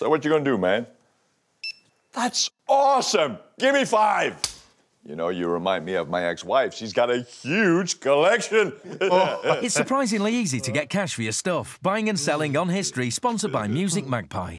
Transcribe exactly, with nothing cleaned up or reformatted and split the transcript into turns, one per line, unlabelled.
So what you gonna do, man? That's awesome! Give me five! You know, you remind me of my ex-wife. She's got a huge collection.
It's surprisingly easy to get cash for your stuff. Buying and selling on History, sponsored by musicMagpie.